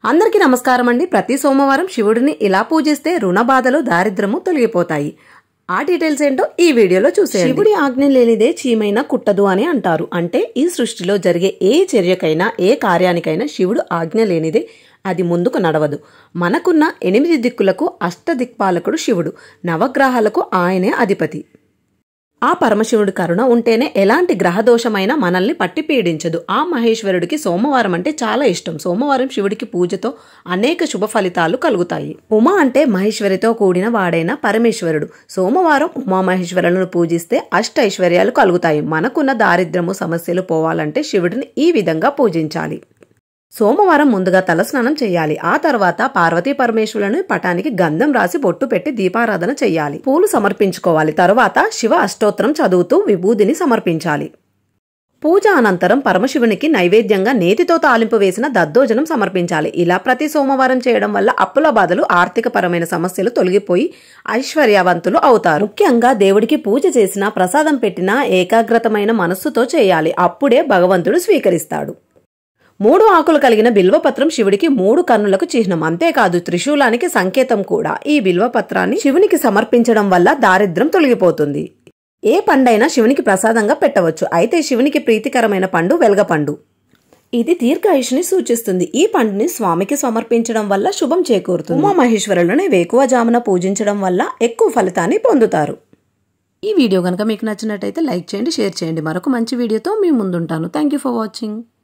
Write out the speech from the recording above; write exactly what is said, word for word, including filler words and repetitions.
అందరికీ నమస్కారం అండి. ప్రతి సోమవారం శివుడిని ఇలా పూజిస్తే రుణ బాధలు దారిద్రము తొలగిపోతాయి. ఆ డీటెయిల్స్ ఏంటో ఈ వీడియోలో చూసేయండి. శివుడి ఆజ్ఞ లేనిదే చీమైనా కుట్టదు అని అంటారు. అంటే ఈ సృష్టిలో జరిగే ఏ చర్యకైనా ఏ కార్యానికైనా శివుడు ఆజ్ఞ లేనిదే అది ముందుకు నడవదు. మనకున్న ఎనిమిది దిక్కులకు అష్టదిక్పాలకుడు శివుడు, నవగ్రహాలకు ఆయనే అధిపతి. ఆ పరమశివుడి కరుణ ఉంటేనే ఎలాంటి గ్రహదోషమైనా మనల్ని పట్టి పీడించదు. ఆ మహేశ్వరుడికి సోమవారం అంటే చాలా ఇష్టం. సోమవారం శివుడికి పూజతో అనేక శుభ ఫలితాలు కలుగుతాయి. ఉమా అంటే మహేశ్వరితో కూడిన వాడైన పరమేశ్వరుడు. సోమవారం ఉమామహేశ్వరులను పూజిస్తే అష్ట ఐశ్వర్యాలు కలుగుతాయి. మనకున్న దారిద్రము సమస్యలు పోవాలంటే శివుడిని ఈ విధంగా పూజించాలి. సోమవారం ముందుగా తలస్నానం చేయాలి. ఆ తర్వాత పార్వతీ పరమేశ్వరులను పటానికి గంధం రాసి బొట్టు పెట్టి దీపారాధన చేయాలి. పూలు సమర్పించుకోవాలి. తరువాత శివ అష్టోత్తరం చదువుతూ విభూదిని సమర్పించాలి. పూజ అనంతరం పరమశివునికి నైవేద్యంగా నేతితో తాలింపు వేసిన దద్దోజనం సమర్పించాలి. ఇలా ప్రతి సోమవారం చేయడం వల్ల అప్పుల బాధలు, ఆర్థిక పరమైన సమస్యలు తొలగిపోయి ఐశ్వర్యవంతులు అవుతారు. ముఖ్యంగా దేవుడికి పూజ చేసినా, ప్రసాదం పెట్టినా ఏకాగ్రతమైన మనస్సుతో చేయాలి. అప్పుడే భగవంతుడు స్వీకరిస్తాడు. మూడు ఆకులు కలిగిన బిల్వపత్రం శివుడికి మూడు కన్నులకు చిహ్నం. అంతేకాదు త్రిశూలానికి సంకేతం కూడా. ఈ బిల్వపత్రాన్ని శివునికి సమర్పించడం వల్ల దారిద్ర్యం తొలగిపోతుంది. ఏ పండైనా శివునికి ప్రసాదంగా పెట్టవచ్చు. అయితే శివునికి ప్రీతికరమైన పండు వెలగపండు. ఇది దీర్ఘాయుష్ని సూచిస్తుంది. ఈ పండుని స్వామికి సమర్పించడం వల్ల శుభం చేకూరుతుంది. ఉమామహేశ్వరులను వేకువజామున పూజించడం వల్ల ఎక్కువ ఫలితాన్ని పొందుతారు. ఈ వీడియో కనుక మీకు నచ్చినట్టయితే లైక్ చేయండి, షేర్ చేయండి. మరొక మంచి వీడియోతో మీ ముందుంటాను. Thank you for watching.